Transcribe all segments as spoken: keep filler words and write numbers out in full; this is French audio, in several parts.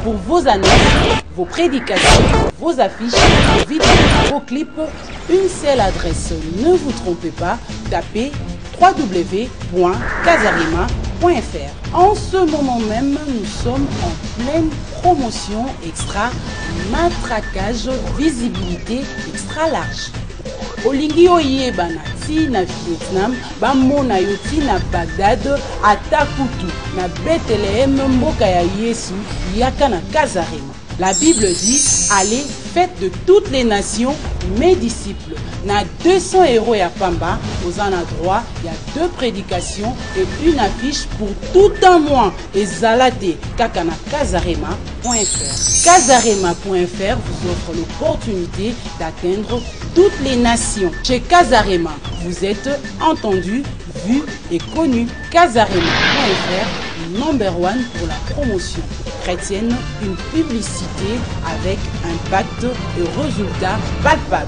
Pour vos annonces, vos prédications, vos affiches, vos vidéos, vos clips, une seule adresse. Ne vous trompez pas, tapez w w w point casarima point f r. En ce moment même, nous sommes en pleine promotion extra matraquage visibilité extra large. Olingi oyeba na ti na Vietnam, bamona yo ti na Bagdad, ata kutu na Bethléem, mboka ya Yesu, yaka na Casarima. La Bible dit, allez, faites de toutes les nations mes disciples. Na deux cents euros ya pamba, aux en droit, il y a deux prédications et une affiche pour tout un mois. Et zalate, kaka na casarema point f r. casarema point f r vous offre l'opportunité d'atteindre toutes les nations. Chez Casarema, vous êtes entendu, vu et connu. casarema point f r, number one pour la promotion chrétienne, une publicité avec impact et résultats palpables.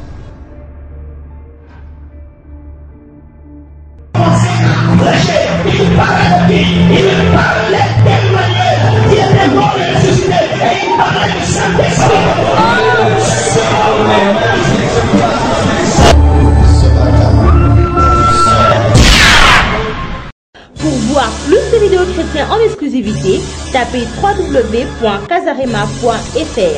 Il parlait de qui? Il parlait témoigner. Il était mort et ressuscité. Et il parlait du Saint-Esprit. Pour voir plus de vidéos chrétiennes en exclusivité, tapez w w w point casarema point f r.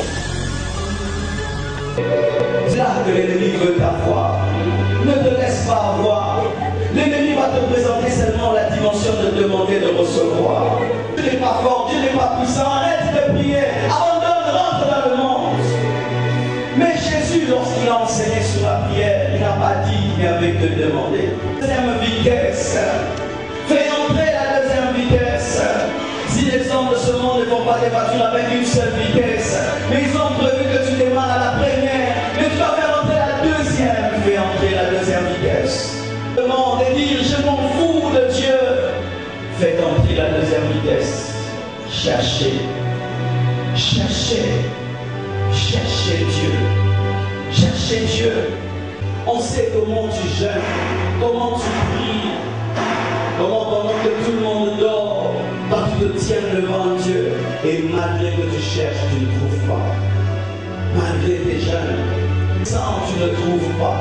Là que l'ennemi veut t'avoir, ne te laisse pas avoir. L'ennemi va te présenter seulement la dimension de demander de recevoir. Dieu n'est pas fort, Dieu n'est pas puissant, arrête de prier, abandonne, rentre dans le monde. Mais Jésus, lorsqu'il a enseigné sur la prière, il n'a pas dit qu'il y avait que demander. Deuxième vitesse, fais entrer la deuxième vitesse. Si les hommes de ce monde ne font pas des voitures avec une seule vitesse, mais ils ont prévu que tu démarres à la première, mais tu vas faire entrer la deuxième, fais entrer la deuxième vitesse. Demande et dire je m'en fous de Dieu. Faites entrer la deuxième vitesse. Cherchez, cherchez, cherchez Dieu. Cherchez Dieu. On sait comment tu jeûnes, comment tu pries, comment pendant que tout le monde dort, toi tu te tiens devant Dieu et malgré que tu cherches, tu ne trouves pas. Malgré tes jeûnes, sans tu ne trouves pas.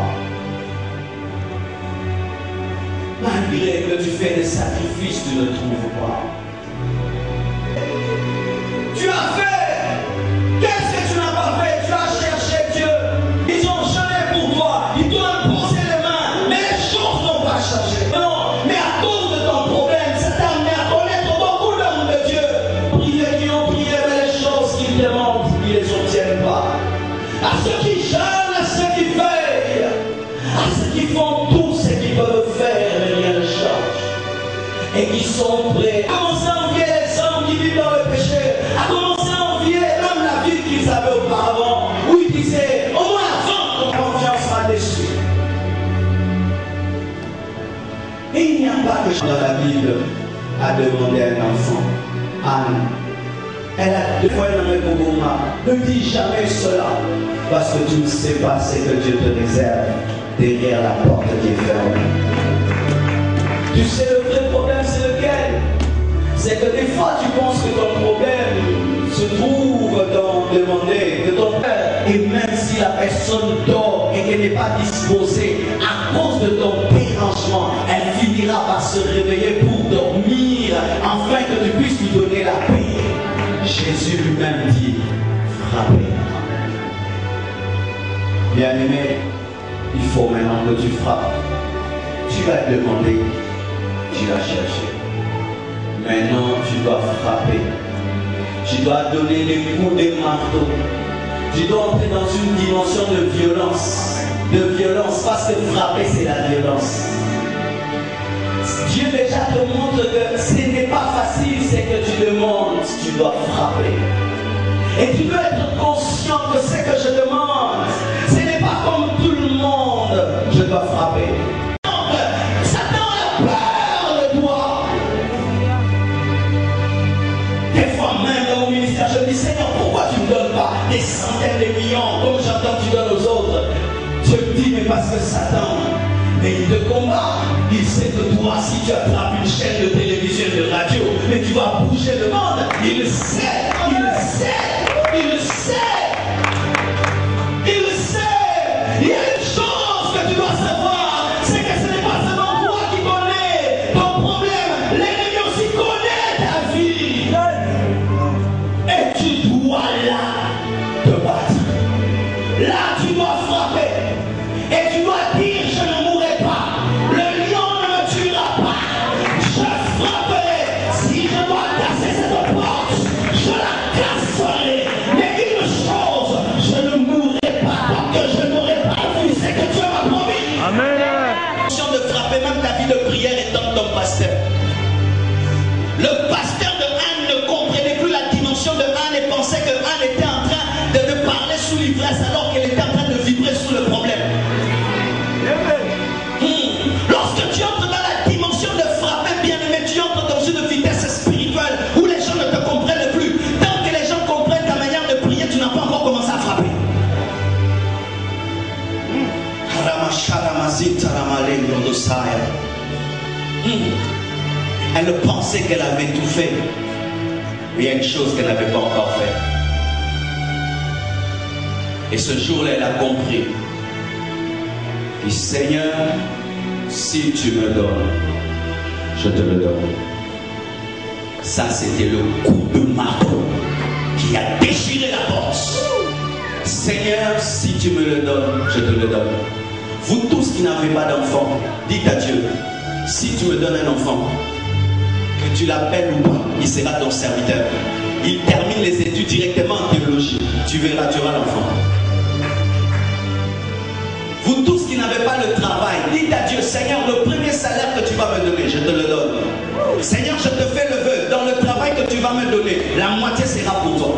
Malgré que tu fais des sacrifices, tu ne trouves pas. Tu as fait. Qu'est-ce que tu n'as pas fait? Tu as cherché Dieu. Ils ont jeûné pour toi. Ils t'ont posé les mains. Mais les choses n'ont pas changé. Non, mais à cause de ton problème, ça t'a amené à connaître beaucoup d'hommes de Dieu. Priez qui ont prié, mais les choses qu'ils demandent, ils ne les obtiennent pas. À ceux qui jeûnent, à ceux qui veillent, à ceux qui font tout ce qu'ils peuvent faire. Et qui sont prêts à commencer à envier les hommes qui vivent dans le péché, à commencer à envier même la vie qu'ils avaient auparavant, où ils disaient, au moins avant, ton confiance sera déçue. Et il n'y a pas de chose dans la Bible à demander à un enfant. Anne, elle a deux fois nommé Bogoma. Ne dis jamais cela, parce que tu ne sais pas ce que Dieu te réserve derrière la porte qui est fermée. Tu sais le vrai problème c'est lequel? C'est que des fois tu penses que ton problème se trouve dans demander de ton père. Et même si la personne dort et qu'elle n'est pas disposée à cause de ton dérangement, elle finira par se réveiller pour dormir afin que tu puisses lui donner la paix. Jésus lui-même dit, frappez. Bien-aimé, il faut maintenant que tu frappes. Tu vas demander. Tu vas chercher. Maintenant, tu dois frapper. Tu dois donner des coups de marteau. Tu dois entrer dans une dimension de violence. De violence, parce que frapper, c'est la violence. Dieu déjà te montre que ce n'est pas facile, c'est que tu demandes, tu dois frapper. Et tu dois être conscient que ce que je demande, ce n'est pas comme tout le monde, je dois frapper. Satan a peur de toi. Des fois même dans mon ministère, je me dis, Seigneur, pourquoi tu ne me donnes pas des centaines de millions comme j'entends que tu donnes aux autres? Je me dis, mais parce que Satan, mais il te combat. Il sait que toi, si tu attrapes une chaîne de télévision, de radio, mais tu vas bouger le monde. Il le sait, il le sait. frapper même ta vie de prière étant ton pasteur. Le pasteur de Anne ne comprenait plus la dimension de Anne et pensait que Anne était en train de, de parler sous l'ivresse alors qu'elle était en train de vibrer sous le problème. Hmm. Lorsque tu entres dans la dimension de frapper, bien aimé, tu entres dans une vitesse spirituelle où les gens ne te comprennent plus. Tant que les gens comprennent ta manière de prier, tu n'as pas encore commencé à frapper. Hmm. Elle pensait qu'elle avait tout fait, mais il y a une chose qu'elle n'avait pas encore fait. Et ce jour-là, elle a compris. Et Seigneur, si tu me donnes, je te le donne. Ça, c'était le coup de marteau qui a déchiré la porte. Seigneur, si tu me le donnes, je te le donne. Vous tous qui n'avez pas d'enfant, dites à Dieu, si tu me donnes un enfant, que tu l'appelles ou pas, il sera ton serviteur. Il termine les études directement en théologie. Tu verras, tu auras l'enfant. Vous tous qui n'avez pas le travail, dites à Dieu, Seigneur, le premier salaire que tu vas me donner, je te le donne. Seigneur, je te fais le vœu, dans le travail que tu vas me donner, la moitié sera pour toi.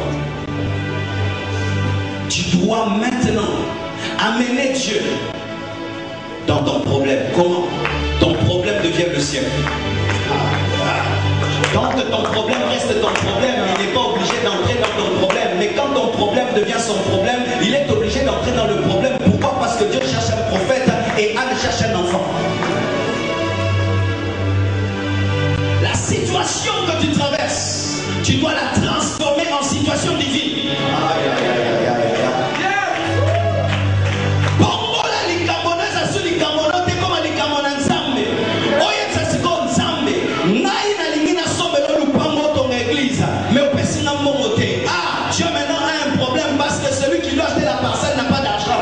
Tu dois maintenant amener Dieu dans ton problème. Comment? Ton problème devient le sien. Quand ton problème reste ton problème, il n'est pas obligé d'entrer dans ton problème. Mais quand ton problème devient son problème, il est obligé d'entrer dans le problème. Pourquoi? Parce que Dieu cherche un prophète et Anne cherche un enfant. La situation que tu traverses, tu dois la transformer en situation divine. Aïe, aïe, aïe, aïe, aïe. Ah, Dieu maintenant a un problème parce que celui qui doit acheter la parcelle n'a pas d'argent.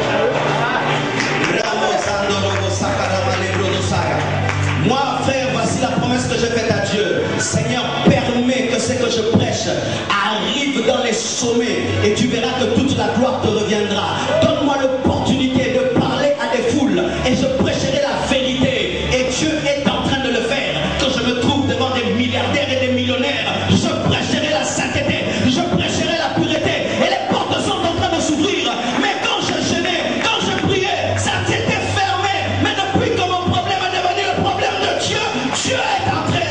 Moi, frère, voici la promesse que je fais à Dieu. Seigneur, permets que ce que je prêche arrive dans les sommets et tu verras que toute la gloire te reviendra. Donne-moi l'opportunité de parler à des foules et je prêcherai la vérité. Et Dieu est en train de le faire. Quand je me trouve devant des milliardaires et des millionnaires, je prêcherai la sainteté. Je prêcherai la pureté et les portes sont en train de s'ouvrir. Mais quand je jeûnais, quand je priais, ça s'était fermé. Mais depuis que mon problème est devenu le problème de Dieu, Dieu est entré.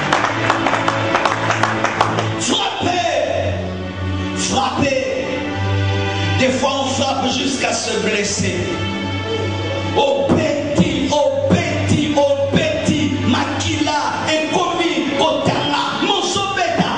Frappez, frappez. Des fois on frappe jusqu'à se blesser. Au petit, au petit, au petit, Makila, Ekomi, Otanga, Monsobeta.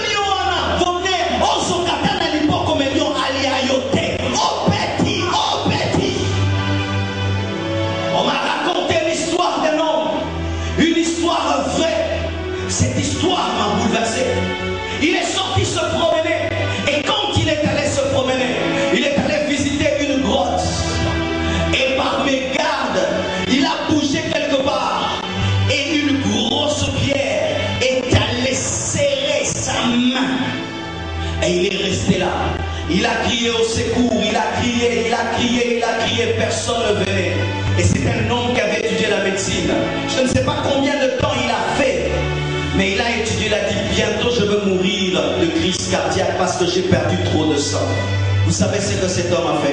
On m'a raconté l'histoire d'un homme, une histoire vraie. Cette histoire m'a bouleversé. Il est sorti se promener et quand il est allé se promener, il est allé visiter une grotte et par mégarde, il a bougé quelque part et une grosse pierre est allée serrer sa main et il est resté là. Il a crié au secours, il a crié, il a crié, il a crié, personne ne venait. Et c'est un homme qui avait étudié la médecine. Je ne sais pas combien de temps il a fait, mais il a étudié, il a dit, bientôt je veux mourir de crise cardiaque parce que j'ai perdu trop de sang. Vous savez ce que cet homme a fait?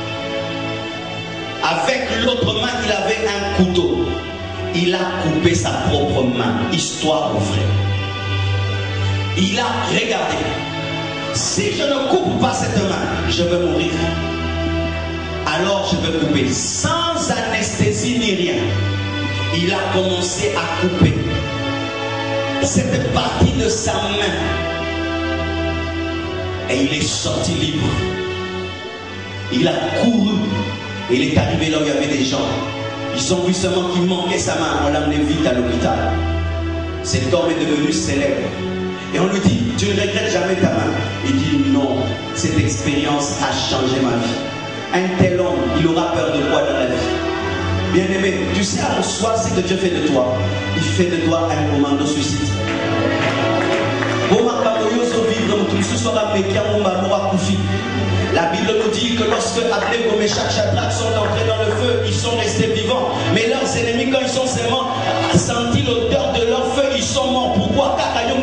Avec l'autre main, il avait un couteau. Il a coupé sa propre main, histoire vraie. Il a regardé. Si je ne coupe pas cette main, je vais mourir. Alors je vais couper sans anesthésie ni rien. Il a commencé à couper cette partie de sa main. Et il est sorti libre. Il a couru. Et il est arrivé là où il y avait des gens. Ils ont vu seulement qu'il manquait sa main. On l'a amené vite à l'hôpital. Cet homme est devenu célèbre. Et on lui dit, tu ne regrettes jamais ta main? Il dit, non, cette expérience a changé ma vie. Un tel homme, il aura peur de quoi dans la vie? Bien aimé, tu sais en soi ce que Dieu fait de toi. Il fait de toi un commando suicide. La Bible nous dit que lorsque Abednego, Meshach, Shadrach sont entrés dans le feu, ils sont restés vivants. Mais leurs ennemis, quand ils sont seulement senti l'odeur de leur feu, ils sont morts. Pourquoi?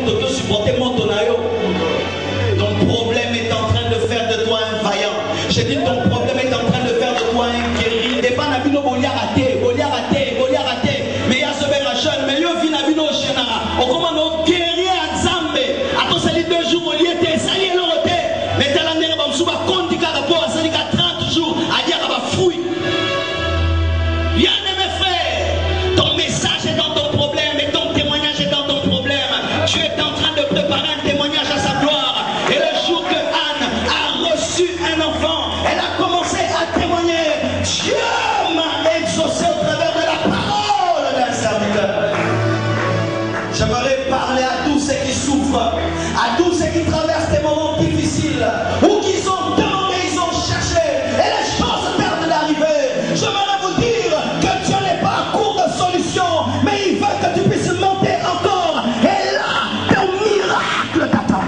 Ton problème est en train de faire de toi un vaillant. J'ai dit ton problème est en train de faire de toi un guerrier. Et pas Nabino Bolia raté, Bolia raté, Bolia raté. Mais il y a ce ben jeune, mais il y a Nabino Chenara. On commence nos guerriers à Zambé. À toi, ça dit deux jours, au lieu de ça y est, le roté. Mais t'as la nère, on va compter qu'à rapport à ça, il y a trente jours, à dire à ma fouille. Bien aimé frère, ton message est dans ton problème et ton témoignage est dans ton problème. Tu es en train de préparer un témoignage à sa gloire. Et le jour que Anne a reçu un enfant, elle a commencé à témoigner. Dieu m'a exaucé au travers de la parole d'un serviteur. J'aimerais parler à tous ceux qui souffrent, à tous ceux qui traversent des moments difficiles, ou qui sont demandés, ils ont cherché, et les choses tardent d'arriver. J'aimerais vous dire que Dieu n'est pas à court de solutions, mais il veut que tu puisses monter encore. Et là, ton miracle t'attend.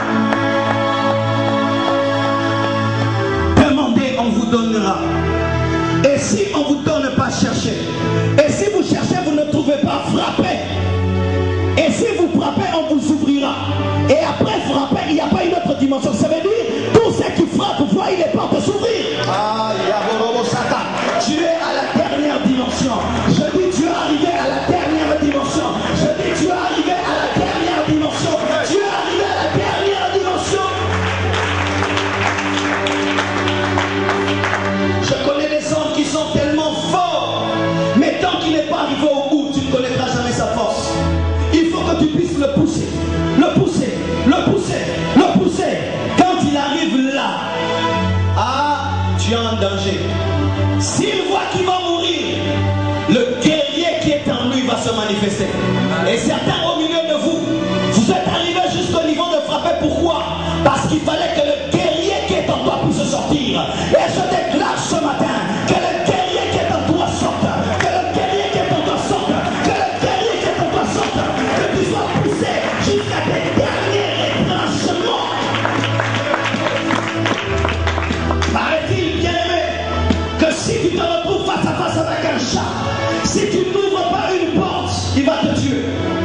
Demandez, on vous donnera. Et si on ne vous donne pas, cherchez. Et si vous cherchez, vous ne trouvez pas, frappez. Et si vous frappez, on vous ouvrira. Et après frapper, il n'y a pas une autre dimension. Ça veut dire, tous ceux qui frappent voient les portes s'ouvrir. Ah, tu es à la dernière dimension. Je dis, tu es arrivé à la dernière dimension. Je dis, tu es arrivé à la dernière dimension. Tu es arrivé à la dernière dimension. Je connais des hommes qui sont tellement forts, mais tant qu'il n'est pas arrivé au bout, tu ne connaîtras jamais sa force. Il faut que tu puisses le pousser, le pousser, le pousser, le pousser. Quand il arrive là, ah, tu es en danger. S'il voit qu'il va mourir, le guerrier qui est en lui va se manifester. Et certains au milieu de vous, vous êtes arrivés jusqu'au niveau de frapper. Pourquoi? Parce qu'il fallait que le guerrier qui est en toi puisse sortir. Et je déclare ce matin que le guerrier qui est en toi sorte. Que le guerrier qui est en toi sorte. Que le guerrier qui est en toi sorte. Que tu sois poussé jusqu'à tes derniers retranchements. Paraît-il, bien aimé, que si tu te retrouves face à face avec un chat, si tu n'ouvres pas une porte, il va te tuer.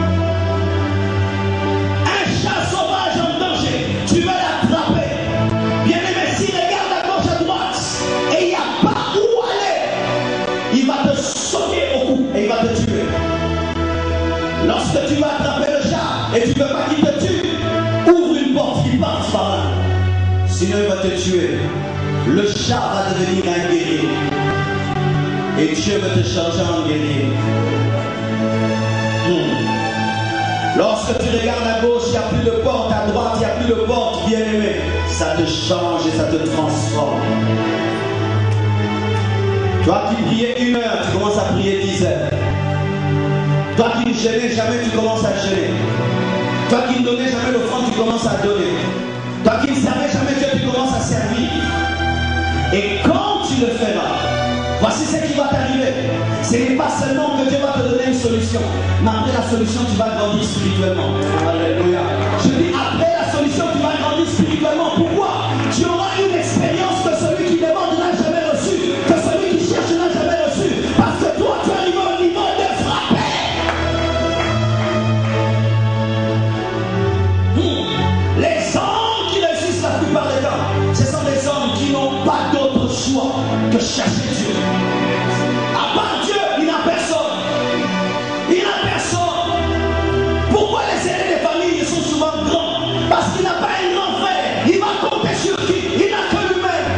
Un chat sauvage en danger, tu vas l'attraper. Bien aimé, s'il regarde à gauche, à droite, et il n'y a pas où aller, il va te sauter au cou et il va te tuer. Lorsque tu vas attraper le chat et tu ne veux pas qu'il te tue, ouvre une porte qui passe par là. Sinon il va te tuer. Le chat va devenir un guerrier. Et Dieu veut te changer en guerrier. Hmm. Lorsque tu regardes à gauche, il n'y a plus de porte, à droite, il n'y a plus de porte, bien aimé. Ça te change et ça te transforme. Toi qui priais une heure, tu commences à prier dix heures. Toi qui ne gênais jamais, tu commences à gêner. Toi qui ne donnais jamais l'offrande, tu commences à donner. Toi qui ne servais jamais Dieu, tu commences à servir. Et quand tu le feras, voici ce qui va t'arriver. Ce n'est pas seulement que Dieu va te donner une solution, mais après la solution, tu vas grandir spirituellement. Alléluia. Je dis après la solution, tu vas grandir spirituellement. Pourquoi? Tu auras une expérience que celui qui demande n'a jamais reçu, que celui qui cherche n'a jamais reçu. Parce que toi, tu arrives au niveau de frapper. Hmm. Les hommes qui réussissent la plupart des temps, ce sont des hommes qui n'ont pas d'autre choix que chercher Dieu. À part Dieu, il n'a personne. Il n'a personne. Pourquoi les aînés des familles sont souvent grands? Parce qu'il n'a pas un grand frère. Il va compter sur qui? Il n'a que lui-même.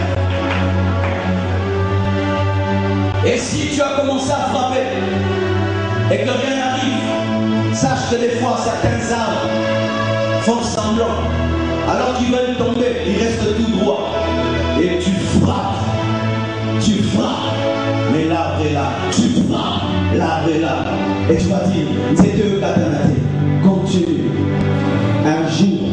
Et si tu as commencé à frapper et que rien n'arrive, sache que des fois certains arbres font semblant. Alors qu'ils veulent tomber, ils restent tout droit. Et tu frappes. Tu frappes, mais l'arbre est là. Tu frappes, l'arbre est là. Et tu vas dire, c'est eux Katanate. Continue. Un jour.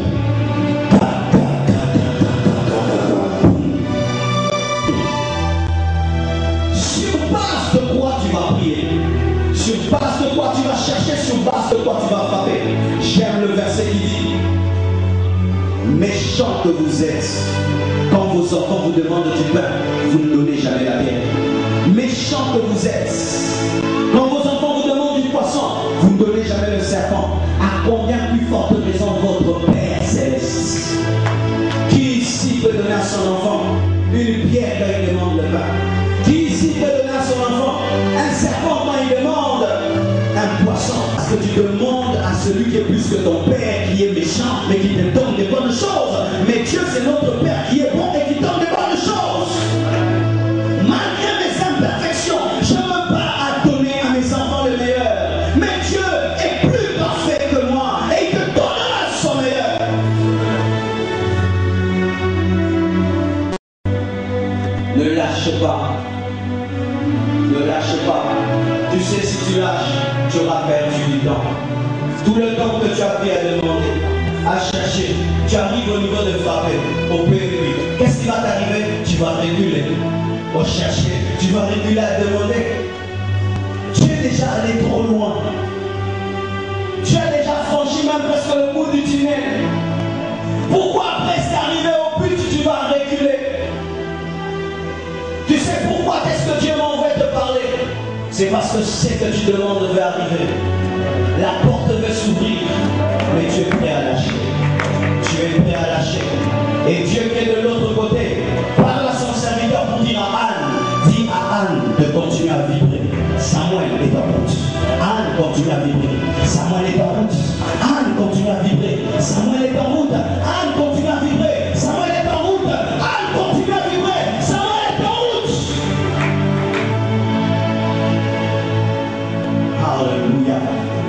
Sur base de quoi tu vas prier? Sur base de quoi tu vas chercher? Sur base de quoi tu vas frapper? J'aime le verset qui dit, Méchants que vous êtes, quand vos enfants vous demandent du pain, vous ne donnez jamais la terre. Méchants que vous êtes, quand vos enfants vous demandent du poisson, vous ne donnez jamais le serpent. À combien plus forte raison votre Père céleste? Qui ici peut donner à son enfant une pierre quand il demande le pain? Qui ici peut donner à son enfant un serpent quand il demande un poisson? Parce que tu demandes à celui qui est plus que ton Père, qui est méchant, mais qui te donne des bonnes choses. Mais Dieu, c'est notre Père qui est bon et qui donne des bonnes choses. Malgré mes imperfections, je ne veux pas à donner à mes enfants le meilleur. Mais Dieu est plus parfait que moi et il te donnera son meilleur. Ne lâche pas. Ne lâche pas. Tu sais, si tu lâches, tu auras perdu du temps. Tout le temps que tu as pris à demander, à chercher, tu arrives au niveau de frapper, au P M I. Qu'est-ce qui va t'arriver? Tu vas reculer. Au chercher, tu vas reculer à demander. Tu es déjà allé trop loin. Tu as déjà franchi même presque le bout du tunnel. Pourquoi après c'est arrivé au but, tu vas reculer? Tu sais pourquoi est-ce que Dieu m'envoie te parler? C'est parce que ce que tu demandes veut arriver. La porte veut s'ouvrir, mais tu es prêt à lâcher. Tu es prêt à lâcher. Et Dieu qui est de l'autre côté parle à son serviteur pour dire à Anne, dis à Anne de continuer à vibrer. Samuel est en route. Anne continue à vibrer. Samuel est en route. Anne continue à vibrer. Samuel est en route. Anne continue à vibrer. Samuel est en route. Anne continue à vibrer. Samuel est en route. Alléluia.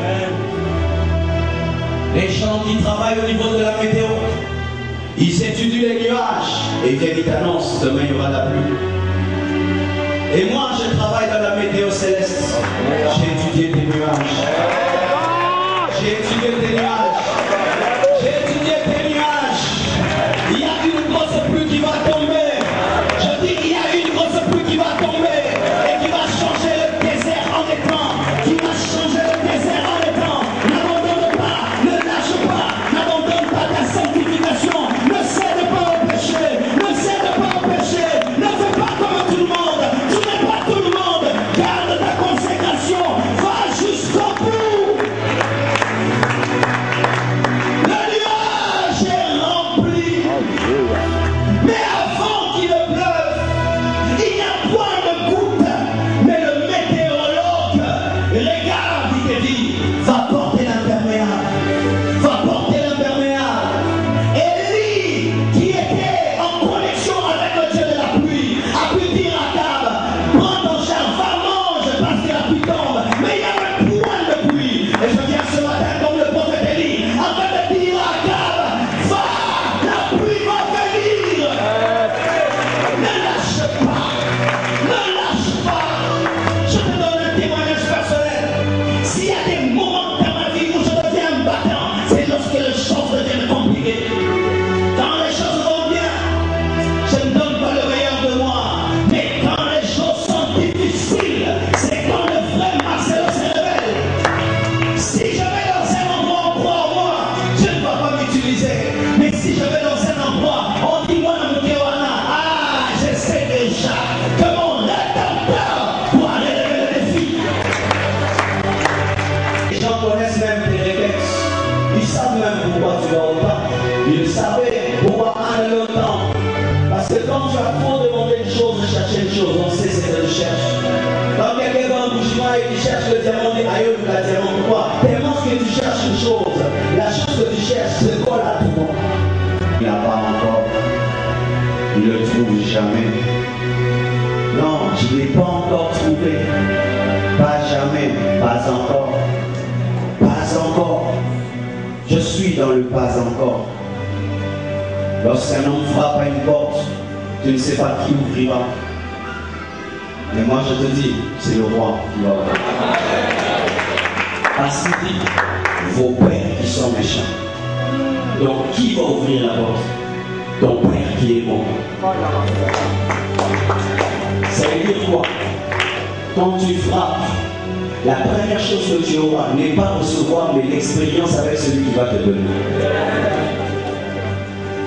Les gens qui travaillent au niveau de la météo, ils étudient les nuages et viennent, ils t'annoncent demain il y aura de la pluie. Et moi je travaille dans la météo céleste. J'ai étudié des nuages. J'ai étudié des nuages. J'ai étudié des nuages. Il y a une grosse pluie qui va tomber. Je dis il y a une grosse pluie qui va tomber et qui va changer le désert en étang. Qui va changer le désert en étang. N'abandonne pas, ne lâche pas, n'abandonne pas ta sanctification. Ne cède pas au péché, ne cède pas au péché. Ne fais pas comme tout le monde. Tu n'es pas tout le monde. Garde ta consécration. Va jusqu'au bout. Le nuage est rempli. Mais avant qu'il ne pleuve, il n'y a point de goutte. Mais le météorologue regarde, il te dit, va porter l'imperméable. Va porter l'imperméable. Élie, qui était en connexion avec le Dieu de la pluie, a pu dire à Akab, prends ton char, va manger parce que la pluie tombe. Mais il y a un point de pluie. Et je viens ce matin comme le prophète Élie, afin de dire à Akab, va, la pluie va venir. Ne lâche pas. Ne lâche pas. Je te donne un témoignage personnel. S'il y a des moments dans ma vie où je deviens un battant, c'est lorsque les choses deviennent compliquées. Quand les choses vont bien, je ne donne pas le meilleur de moi. Mais quand les choses sont difficiles, c'est quand le vrai Marcelo se révèle. Si je vais dans un endroit, on croit en moi, je ne vais pas m'utiliser. Mais si je vais dans un endroit, on dit moi dans mon Kéwana, ah, je sais déjà que mon rédempteur pourra relever le défi. Les gens connaissent même tes réflexes. Ils savent même pourquoi tu vas autant. Ils savaient pourquoi un autant. Parce que quand tu as trop demandé une chose, de chercher une chose, on sait ce que tu cherches. Quand quelqu'un va en bouchement et qu'il cherche le diamant, on dit aïe, le diamant, pourquoi? Tellement que tu cherches une chose. La chose que tu cherches, c'est quoi la trouve? Il n'a pas encore. Il ne le trouve jamais. Non, je ne l'ai pas encore trouvé. Pas jamais, pas encore. Pas encore. Je suis dans le pas encore. Lorsqu'un homme frappe à une porte, tu ne sais pas qui ouvrira. Mais moi je te dis, c'est le roi qui va ouvrir. Parce qu'il dit, vos pères qui sont méchants. Donc qui va ouvrir la porte? Ton père qui est bon. Ça veut dire quoi? Quand tu frappes, la première chose que tu auras n'est pas recevoir, mais l'expérience avec celui qui va te donner.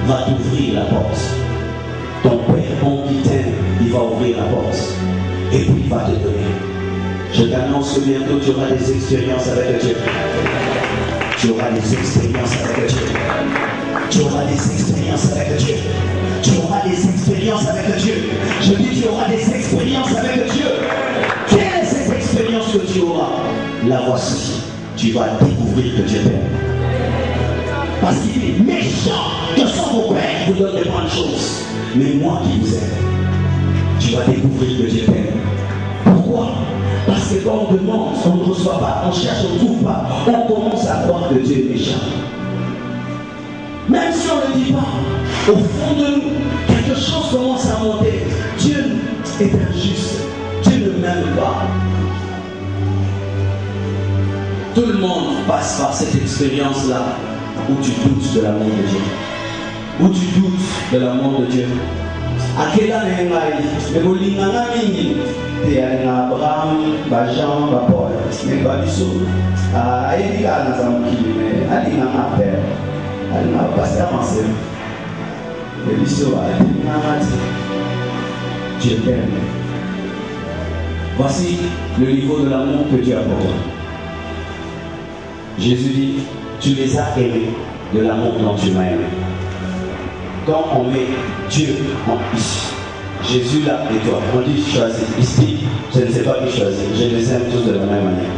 va t'ouvrir la porte. Ton Père bon qui t'aime, il va ouvrir la porte. Et puis il va te donner. Je t'annonce que bientôt tu auras des expériences avec Dieu. Tu auras des expériences avec Dieu. Tu auras des expériences avec Dieu. Tu auras des expériences avec Dieu. Je dis tu auras des expériences avec Dieu. Quelle est cette expérience que tu auras? La voici. Tu vas découvrir que Dieu t'aime. Parce qu'il est méchant que sans vos pères vous donne des bonnes choses. Mais moi qui vous aime, tu vas découvrir que Dieu t'aime. Pourquoi? Parce que quand on demande, on ne reçoit pas, on cherche, on ne trouve pas, on commence à croire que Dieu est méchant. Même si on ne le dit pas, au fond de nous, quelque chose commence à monter. Dieu est injuste. Dieu ne m'aime pas. Tout le monde passe par cette expérience-là où tu doutes de l'amour de Dieu. Où tu doutes de l'amour de Dieu. À quel âge est-ce que vous avez dit Abraham, Jean, Paul, mais pas du tout. Ah, il y a des gens qui disent, allez, il y a un père. Allez, il y a un pasteur ancien. Et il y a un Dieu t'aime. Voici le niveau de l'amour que Dieu a pour toi. Jésus dit, tu les as aimés de l'amour dont tu m'as aimé. Quand on met Dieu en ici, Jésus là et toi, on dit choisis. Ici, je ne sais pas qui choisir. Je les aime tous de la même manière.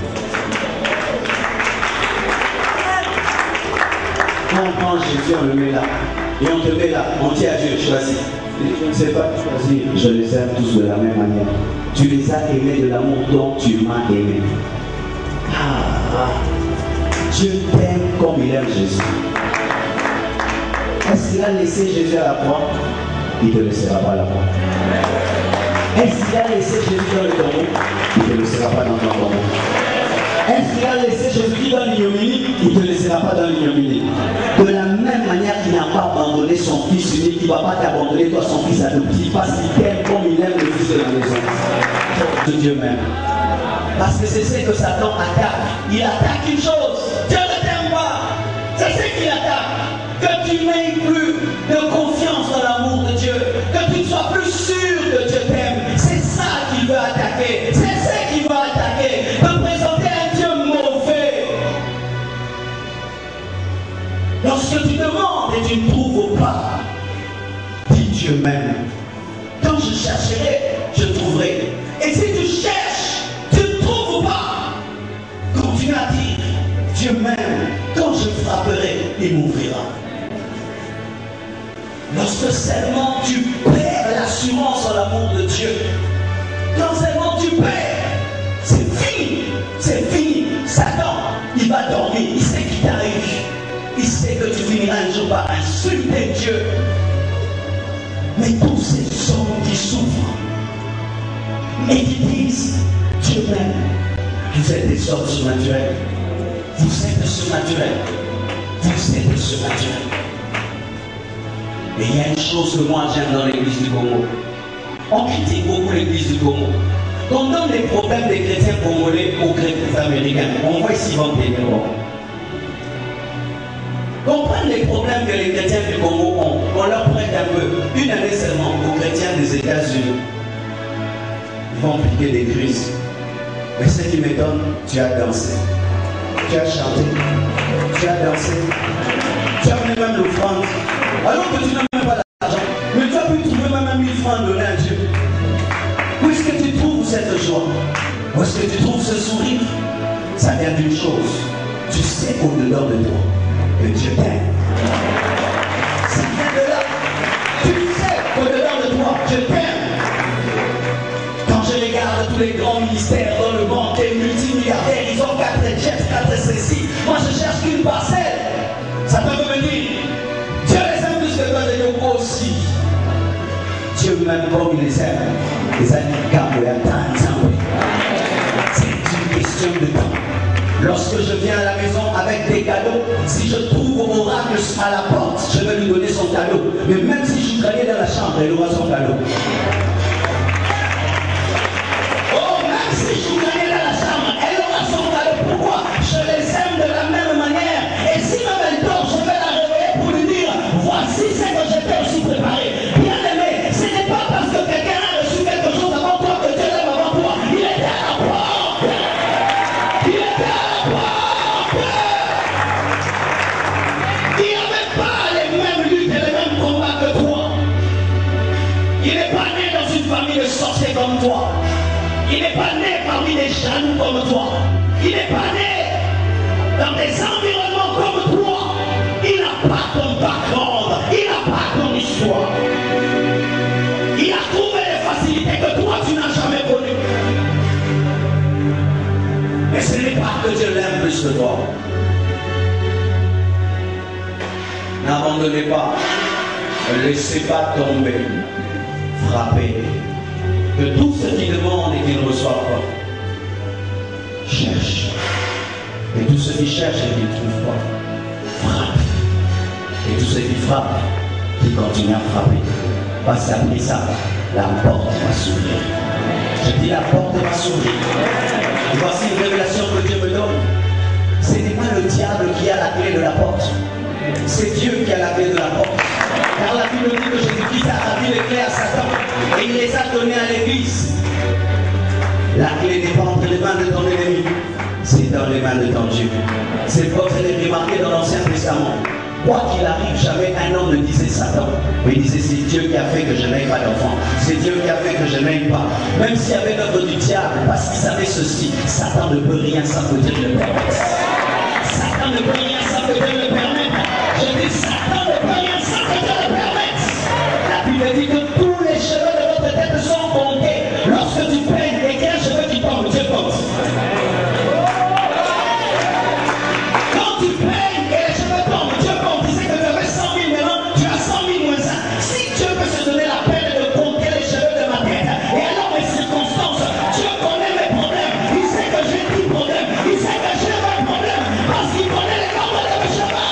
Quand on prend Jésus, on le met là. Et on te met là. On dit à Dieu, choisis. Je ne sais pas qui choisir. Je les aime tous de la même manière. Tu les as aimés de l'amour dont tu m'as aimé. Ah, Dieu t'aime comme il aime Jésus. Est-ce qu'il a laissé Jésus à la croix? Il ne te laissera pas à la croix. Est-ce qu'il a laissé Jésus dans le tombeau? Il ne te laissera pas dans le tombeau. Est-ce qu'il a laissé Jésus dans l'ignominie? Il ne te laissera pas dans l'ignominie. De la même manière qu'il n'a pas abandonné son fils unique, il ne va pas t'abandonner toi son fils adoptif, parce qu'il t'aime comme il aime le fils de la maison. De Dieu même. Parce que c'est ce que Satan attaque. Il attaque une chose. Dieu ne t'aime pas. C'est ce qu'il attaque. Que tu n'aies plus de confiance dans l'amour de Dieu. Que tu ne sois plus sûr que Dieu t'aime. C'est ça qu'il veut attaquer. C'est ce qu'il veut attaquer. De présenter un Dieu mauvais. Lorsque tu demandes et tu ne trouves pas, dis Dieu m'aime. Quand je chercherai, je trouverai. Et si tu cherches, tu ne trouves pas, continue à dire Dieu m'aime. Quand je frapperai, il m'ouvrira. Lorsque seulement tu perds l'assurance en l'amour de Dieu, quand seulement tu perds, c'est fini, c'est fini. Satan, il va dormir, il sait qu'il t'arrive, il sait que tu finiras un jour par insulter Dieu. Mais tous ces hommes qui souffrent et qui disent Dieu m'aime, vous êtes des hommes surnaturels, vous êtes surnaturels, vous êtes surnaturels. Et il y a une chose que moi j'aime dans l'église du Congo. On critique beaucoup l'église du Congo. Quand on donne les problèmes des chrétiens congolais aux chrétiens américains, on voit ici vendre des miroirs. Quand on prend les problèmes que les chrétiens du Congo ont, on leur prête un peu, une année seulement, aux chrétiens des États-Unis. Ils vont piquer des crises. Mais ce qui m'étonne, tu as dansé, tu as chanté, tu as dansé, tu as mis même l'offrande. Alors que tu n'as même pas l'argent, mais tu as pu trouver même mille francs donnés à Dieu. Où est-ce que tu trouves cette joie? Où est-ce que tu trouves ce sourire? Ça vient d'une chose. Tu sais au-dedans de toi que Dieu t'aime. Ça vient de là. Tu sais au-dedans de toi, Dieu t'aime. Quand je regarde tous les grands ministères dans le monde, les multimilliardaires, ils ont quatre jets, quatre ceci. Moi je cherche qu'une parcelle. Ça peut me dire. Dieu les aime plus que toi et moi aussi. Dieu m'aime comme il les aime. Les amis, c'est une question de temps. Lorsque je viens à la maison avec des cadeaux, si je trouve Oracle à la porte, je vais lui donner son cadeau. Mais même si je suis gagné dans la chambre, elle aura son cadeau. Oh, même si je suis gagné dans la chambre, elle aura son cadeau. Pourquoi? Je les aime de la même manière. Et si même elle dort, je vais la réveiller pour lui dire, voici ce que toi. Il n'est pas né parmi des jaloux comme toi. Il n'est pas né dans des environnements comme toi. Il n'a pas ton background. Il n'a pas ton histoire. Il a trouvé les facilités que toi tu n'as jamais connues. Mais ce n'est pas que Dieu l'aime plus que toi. N'abandonnez pas. Ne laissez pas tomber. Frappez. Que tous ceux qui demandent et qui ne reçoivent pas cherchent. Et tous ceux qui cherchent et qui ne trouvent pas frappent. Et tous ceux qui frappent, qui continuent à frapper. Parce qu'après ça, la porte va s'ouvrir. Je dis la porte va s'ouvrir. Voici une révélation que Dieu me donne. Ce n'est pas le diable qui a la clé de la porte. C'est Dieu qui a la clé de la porte. Car la Bible dit que Jésus-Christ a mis les clés à Satan et il les a données à l'Église. La clé n'est pas entre les mains de ton ennemi, c'est dans les mains de ton Dieu. C'est comme je l'ai remarqué dans l'Ancien Testament. Quoi qu'il arrive, jamais un homme ne disait Satan. Mais il disait c'est Dieu qui a fait que je n'aie pas d'enfant. C'est Dieu qui a fait que je n'aie pas. Même s'il y avait l'œuvre du diable, parce qu'il savait ceci, Satan ne peut rien sans que Dieu le permette. Satan ne peut rien sans que Dieu le permette. Je dis Satan ne peut rien sans que Dieu le permette. La Bible dit que tous les cheveux de votre tête sont comptés. Lorsque tu peignes et qu'il y a un cheveu qui tombe, Dieu compte. Quand tu peignes et les cheveux tombent, Dieu compte. Il sait que tu avais cent mille maintenant, tu as cent mille moins un. Si Dieu peut se donner la peine de compter les cheveux de ma tête, et alors mes circonstances, Dieu connaît mes problèmes. Il sait que j'ai dix problèmes. Il sait que j'ai vingt problèmes. Parce qu'il connaît les nombres de mes cheveux.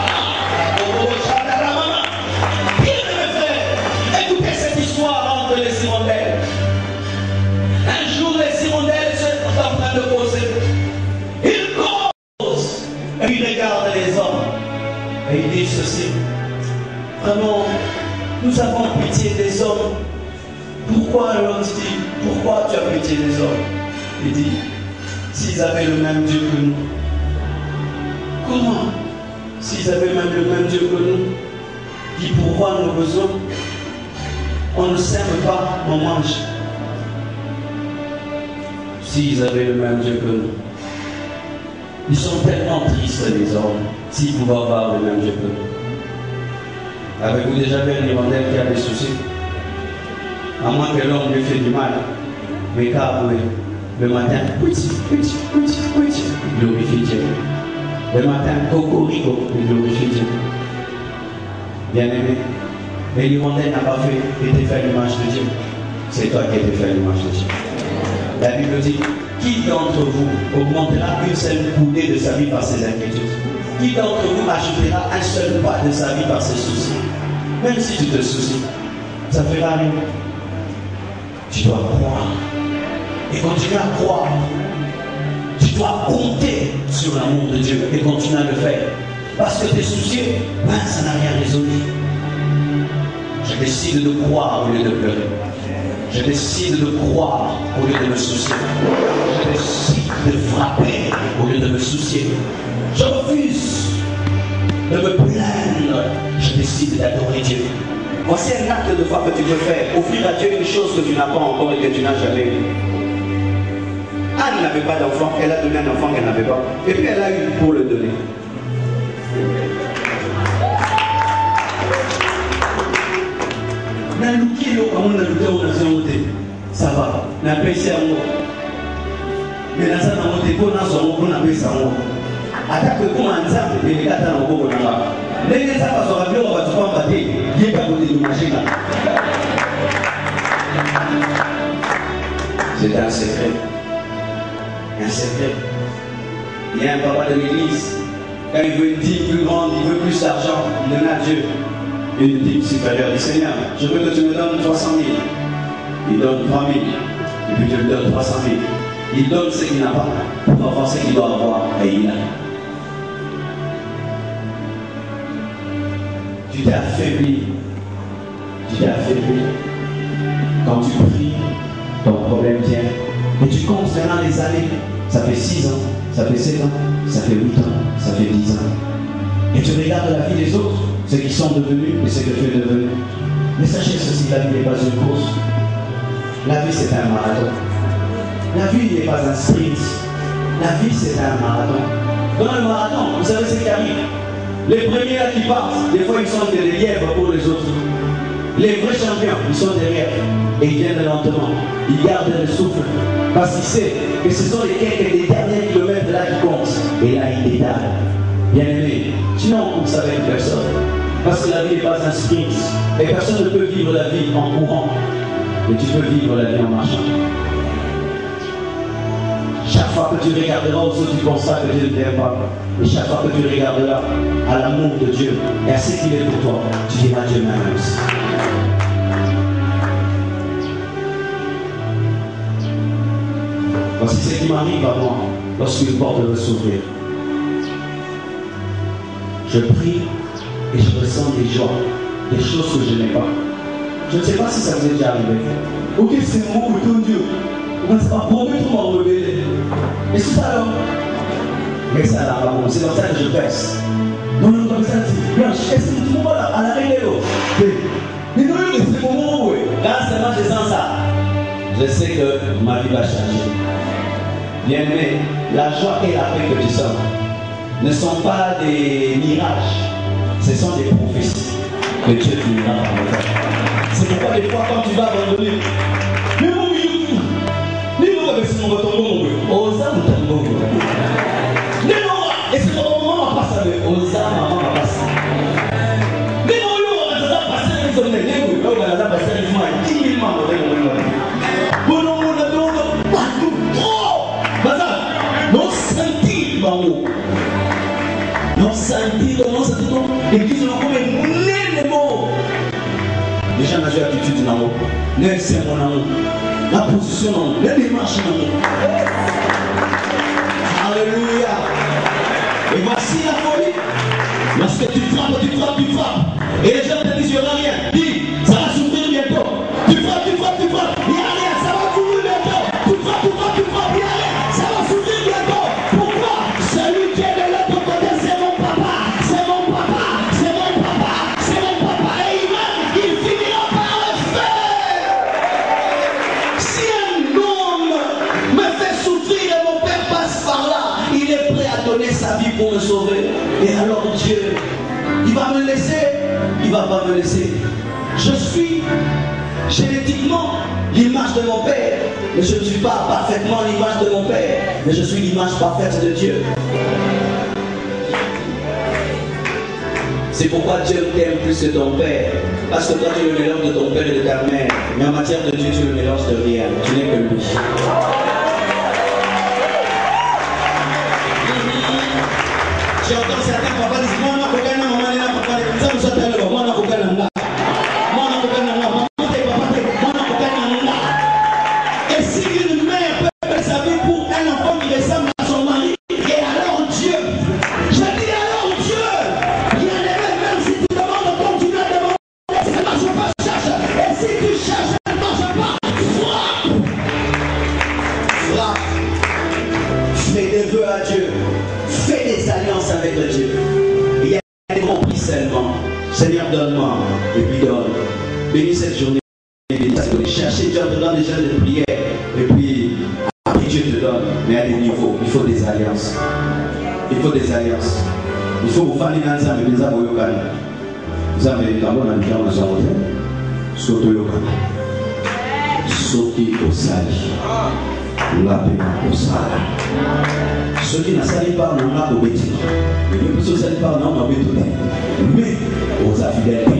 Bien de mes frères, écoutez cette histoire entre les hirondelles. Un jour, les hirondelles sont en train de causer. Ils causent. Et ils regardent les hommes. Et ils disent ceci. Vraiment, nous avons pitié des hommes. Pourquoi l'homme dit, pourquoi tu as pitié des hommes? Il dit, s'ils avaient le même Dieu que nous. Comment? S'ils avaient même le même Dieu que nous, qui pourvoit nos besoins, on ne s'aime pas, on mange. S'ils avaient le même Dieu que nous. Ils sont tellement tristes, les hommes, s'ils pouvaient avoir le même Dieu que nous. Avez-vous déjà vu un hirondelle qui a des soucis? À moins que l'homme lui fait du mal. Mais car le matin, petit, petit, petit, petit, il glorifie Dieu. Le matin, cocorico, il glorifie Dieu. Bien-aimé, mais l'hirondelle n'a pas fait, été fait à l'image de Dieu. C'est toi qui as été fait à l'image de Dieu. La Bible dit, qui d'entre vous augmentera une seule coudée de sa vie par ses inquiétudes? Qui d'entre vous ajoutera un seul pas de sa vie par ses soucis? Même si tu te soucies, ça ne fera rien. Tu dois croire. Et continuer à croire. Tu dois compter sur l'amour de Dieu et continuer à le faire. Parce que tes soucis, ben, ça n'a rien résolu. Je décide de croire au lieu de pleurer. Je décide de croire au lieu de me soucier. Je décide de frapper au lieu de me soucier. Je refuse de me plaindre. Je décide d'adorer Dieu. Voici un acte de foi que tu peux faire. Offrir à Dieu une chose que tu n'as pas encore et que tu n'as jamais eu. Anne n'avait pas d'enfant. Elle a donné un enfant qu'elle n'avait pas. Et puis elle a eu pour le donner. Ça va. La paix c'est un mot. Mais dans un mot, il faut que nous ayons un mot. Attaque le comment on s'appelle les gars dans le beau là. Les gars ça va se rappeler on va se faire battre. Il est pas côté du marché là. C'est un secret. Un secret. Il y a un papa de l'église. Quand il veut une dîme plus grande, il veut plus d'argent, il donne à Dieu une dîme supérieure. Il dit Seigneur, je veux que tu me donnes trois cent mille. Il donne trois mille. Et puis Dieu lui donne trois cent mille. Il donne ce qu'il n'a pas pour avoir ce qu'il doit avoir. Et il a. Tu t'es affaibli. Tu t'es affaibli. Quand tu pries, ton problème vient. Et tu comptes maintenant les années. Ça fait six ans, ça fait sept ans, ça fait huit ans, ça fait dix ans. Et tu regardes la vie des autres, ce qu'ils sont devenus et ce que tu es devenu. Mais sachez ceci, la vie n'est pas une course. La vie, c'est un marathon. La vie n'est pas un sprint. La vie, c'est un marathon. Dans le marathon, vous savez ce qui arrive. Les premiers là qui partent, des fois, ils sont des lièvres pour les autres. Les vrais champions, ils sont derrière. Et ils viennent lentement. Ils gardent le souffle. Parce qu'ils savent que ce sont les quelques des derniers kilomètres là qui comptent. Et là, ils détalent. Bien aimé, sinon on ne savait personne. Parce que la vie n'est pas un sprint. Et personne ne peut vivre la vie en courant. Mais tu peux vivre la vie en marchant. Chaque fois que tu regarderas aux autres, tu penseras que Dieu ne t'aime pas. Et chaque fois que tu regarderas à l'amour de Dieu et à ce qu'il est pour toi, tu diras Dieu m'aime aussi. Voici ce qui m'arrive à moi lorsqu'une porte veut s'ouvrir. Je prie et je ressens des joies, des choses que je n'ai pas. Je ne sais pas si ça vous est déjà arrivé. Ok, c'est mon ou ton Dieu. On ne sait pas pour moi, tout m'en rebeller. Et c'est ça alors. Mais ça là, bon, c'est comme ça que je baisse. Non, non, comme ça, c'est blanche. Est-ce que tout le monde là, à l'arrivée là? Mais non, mais c'est mon moment, oui. Quand seulement je sens ça, je sais que ma vie va changer. Bien aimé, la joie et la paix que tu sens ne sont pas des mirages, ce sont des prophéties que Dieu finira par le faire. C'est pourquoi des fois quand tu vas abandonner, mais mon Dieu, ni nous avec ce moment tombeau, mon Dieu, osa ou tombeau, mais non, et c'est mon moment ma passe avec osa, maman ma passe. Mais non, on va se passer les hommes, les hommes, on va se passer les hommes, dix mille membres, on va bon, non, on a donc pas tout trop. Non sentir, maman. Non sentir, non sentir, et puis je comme les mots. Les gens n'ont pas l'attitude d'un mot. Mais c'est mon amour. La position, non. La démarche, non. Alléluia. Et voici la folie. Lorsque tu frappes, tu frappes, tu frappes. Et les gens te disent, il n'y aura rien. Dis, ça va s'ouvrir bientôt. Tu frappes, tu frappes, tu frappes. Il n'y a rien, ça va s'ouvrir bientôt. Tu frappes, tu frappes, tu frappes. Il n'y a rien, ça va s'ouvrir bientôt. Pourquoi? Celui qui est de l'autre côté, c'est mon papa. C'est mon papa. C'est mon papa. C'est mon papa. Et il va, il finira par le faire. Si un homme me fait souffrir et mon père passe par là, il est prêt à donner sa vie pour me sauver. Et alors Dieu, il va me laisser. Il ne va pas me laisser. Je suis génétiquement l'image de mon père, mais je ne suis pas parfaitement l'image de mon père, mais je suis l'image parfaite de Dieu. C'est pourquoi Dieu t'aime plus que ton père, parce que toi tu es le mélange de ton père et de ta mère, mais en matière de Dieu tu es le mélange de rien, tu n'es que lui. J'entends certains papas dire moi non, papa, non, maman, non, papa, ça me saute à l'eau, moi non, papa, non, moi non, papa, non, maman, papa, moi non, papa, non. Et si une mère peut faire sa vie pour un enfant qui ressemble à son mari, et alors Dieu, je dis alors Dieu, bien aimé, même si tu demandes, continue à demander, ça ne marche pas, cherche. Et si tu cherches, ça ne marche pas, frappe. Frappe. Fais des vœux à Dieu. Fais des alliances avec le Dieu. Il y a des grands prix seulement. Seigneur, donne-moi. Et puis donne. Bénis cette journée. Parce que chercher Dieu te donne des jeunes de prière. Et puis, après Dieu te donne. Mais à des niveaux. Il faut des alliances. Il faut des alliances. Il faut vous faire les ensemble. Mais ça, vous avez vous avez des tableaux dans le temps de sa route. Sauter au canal. Sauter au sali. La paix au sali. Ceux qui ne savent pas, n'ont pas de bêtises. Et ceux qui ne savent pas, n'ont pas de bêtises. Mais aux infidèles,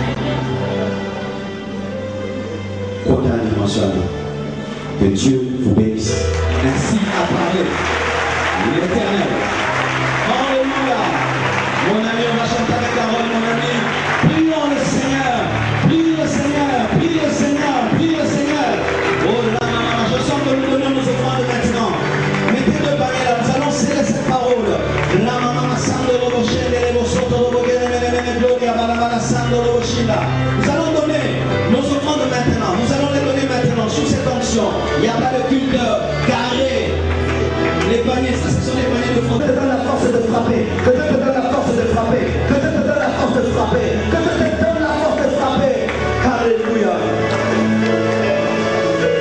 côté dimensionnel, que Dieu vous bénisse. Ainsi a parlé l'Éternel. Alléluia. Mon ami, on va chanter avec la parole, mon ami. Prions le Seigneur. Prie le Seigneur. Prie le Seigneur. Prie le Seigneur. Oh là là, je sens que nous donnons nos offrandes maintenant. Mettez deux barrières là, nous allons sceller cette parole. La maman Sando Lobo Shende, Lobo Soto Lobo Gene, Gloria, Balabala Sando Lobo Shinda. Nous allons donner nos offrandes maintenant. Nous allons les donner maintenant sous cette onction. Il n'y a pas de culte carré. Les paniers, ça ce sont les paniers de frapper. Que te donne la force de frapper. Que Dieu te donne la force de frapper. Que Dieu te donne la force de frapper. Que Dieu te donne la force de frapper. Alléluia.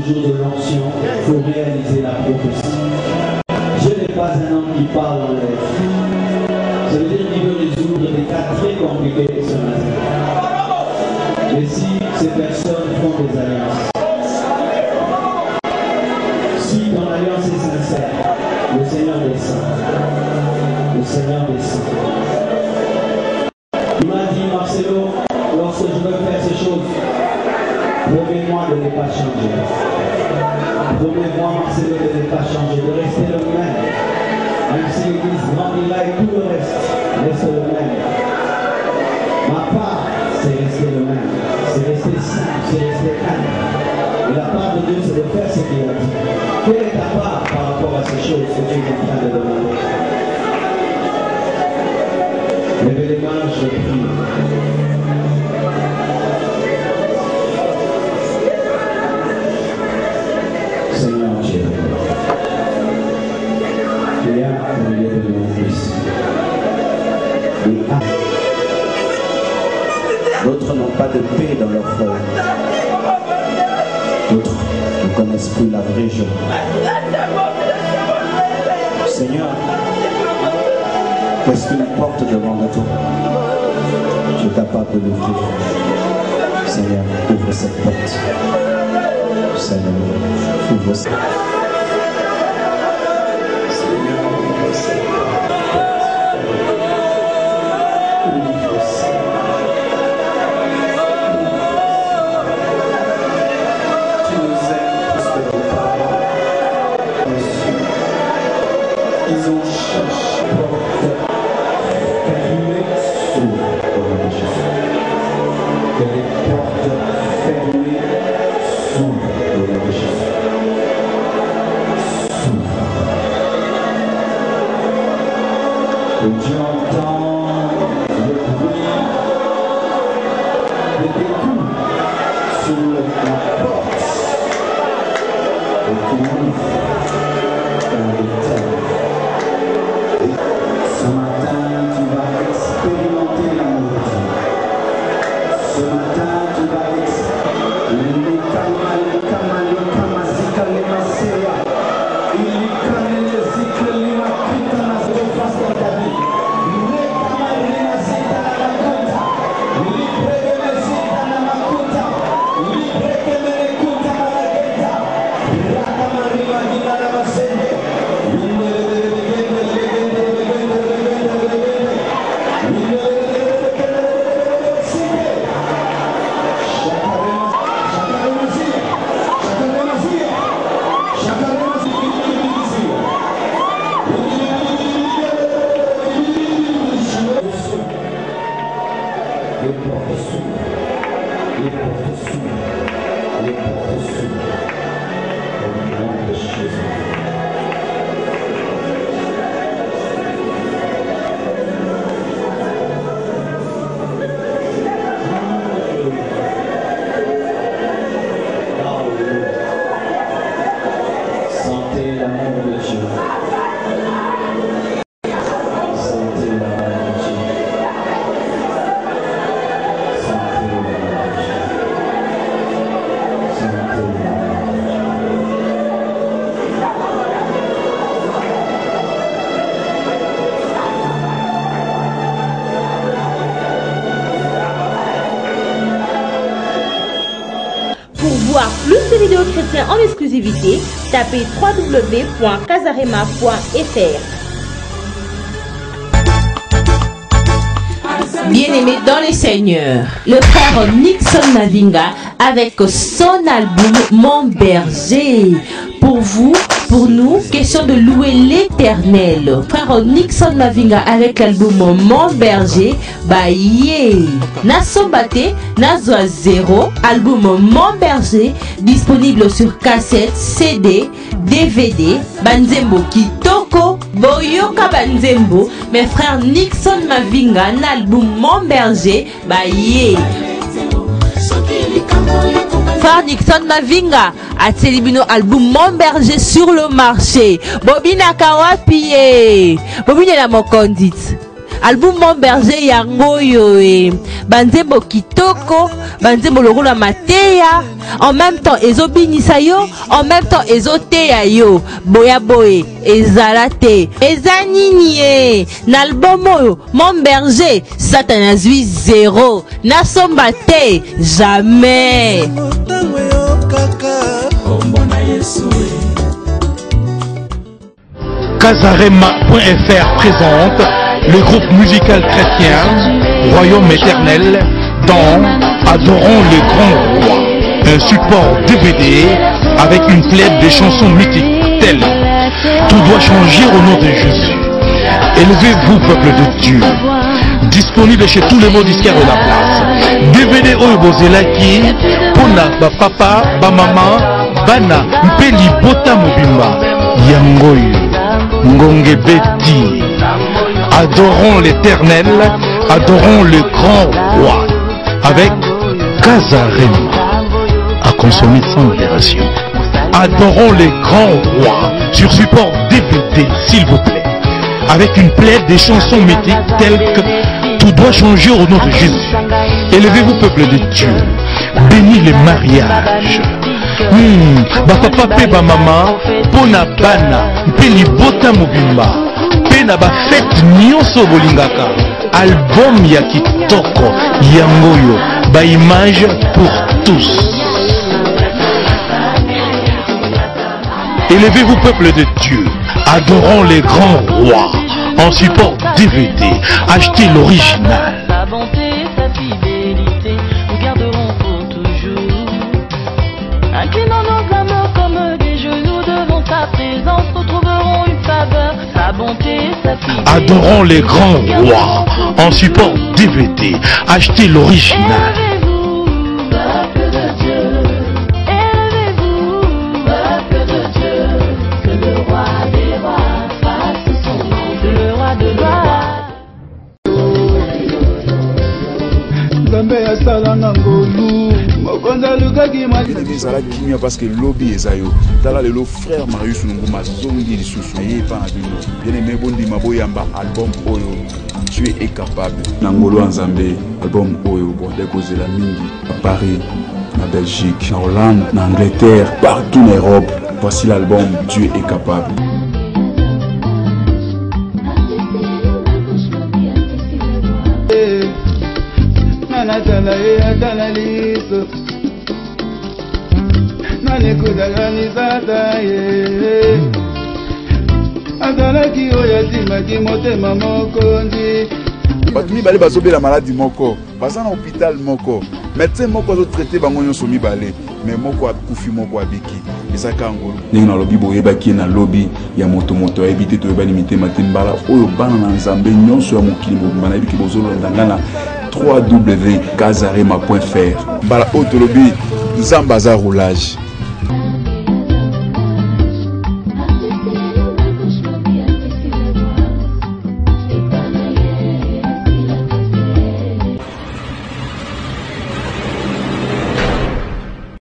jour de l'onction, il faut réaliser la prophétie. Je n'ai pas un homme qui parle en l'air. Ça veut dire qu'il veut résoudre des cas très compliqués ce matin. Et si ces personnes font des alliances, si ton alliance est sincère, le Seigneur descend. Le Seigneur descend. Il m'a dit, Marcelo, lorsque je veux faire ces choses, promets-moi de ne pas changer. Promets-moi, Marcelo, de ne pas changer, de rester le même. Même si l'Église grandira et tout le reste reste le même. Ma part, c'est rester le même. C'est rester simple, c'est rester calme. Et la part de Dieu, c'est de faire ce qu'il a dit. Quelle est ta part par rapport à ces choses que Dieu est en train de demander? Levez les mains, je prie. Seigneur Dieu, il y a au milieu de mon fils. D'autres n'ont pas de paix dans leur cœur. D'autres ne connaissent plus la vraie joie. Seigneur, qu'est-ce qu'une porte devant toi? Tu es capable de l'ouvrir. Seigneur, ouvre cette porte. Seigneur, ouvre cette porte. Chrétien en exclusivité, tapez w w w point casarema point f r. Bien-aimés dans les seigneurs, le frère Nixon Mavinga avec son album Mon Berger. Pour vous, pour nous, question de louer l'éternel. Frère Nixon Mavinga avec l'album Mon Berger. Baye. Nasombate, Nazwa Zero, album Mon Berger, disponible sur cassette, C D, D V D, Banzembo Kitoko, Boyoka Banzembo, mes frères Nixon Mavinga, l'album Mon Berger. Baye. Frère Nixon Mavinga a célébré album Mon Berger sur le marché. Bobina Kawapiye. Bobina la mokondit. Album Mon Berger yango yo e banzembo kitoko, banzembo lorola mateya, en même temps ezobinisa yo, en même temps ezoteya yo. Boya boye, ezalate, ezanini n'album oyo, mon berger, Satan zui zéro, nasomba te, jamais. Casarema point F R présente le groupe musical chrétien Royaume éternel dans Adorons le grand roi, un support D V D avec une plaide de chansons mythiques telles Tout doit changer au nom de Jésus. Élevez-vous, peuple de Dieu. Disponible chez tous les mots disquaires de la place. D V D Oyo Bozelaki, Pona, ba papa, ba maman, Bana, Mpeli Bota Mobimba, Yangoyo, Ngonge Beti. Adorons l'éternel, adorons le grand roi, avec Casarema, à consommer sans modération. Adorons le grand roi, sur support D V D, s'il vous plaît, avec une plaide des chansons mythiques telles que Tout doit changer au nom de Jésus. Élevez-vous, peuple de Dieu, bénis les mariages. Hmm, ba papa pe ba mama, pona bana, pe libota mobimba, pe na ba fête nyonso bolingaka. Album ya kitoko, yangoyo, ba image pour tous. Élevez-vous, peuple de Dieu, adorons les grands rois, en support D V D, achetez l'original. Sa bonté, sa fidélité, nous garderons pour toujours. Inclinons nos âmes comme des genoux devant sa présence, nous trouverons une faveur. Sa bonté, sa fidélité. Adorons les grands rois, en support D V D, achetez l'original. Parce que lobby est ayo. Tala le lo frère Marius Nunguma zongi li susu ye pa abino. Bien aimé bondi maboyamba album oyo. Tu es capable. Nangolo Nzambe album oyo bon déposer la mingi à Paris, en Belgique, en Hollande, en Angleterre, partout en Europe. Voici l'album Tu es capable. Batumi balé bazobe la maladie moko, basa na hôpital moko, médecin moko zo traité bango nyonso mibale, mais moko akufi moko abiki. Eza kangolo. Ndenge na lobby boye baki na lobby ya moto moto ebité to ba limité matimbala oyo bana na Nzambe nyonso ya mokili bana ebiki bozolo ndangana w w w point casarema point f r. Bala auto lobby Nzamba za roulage.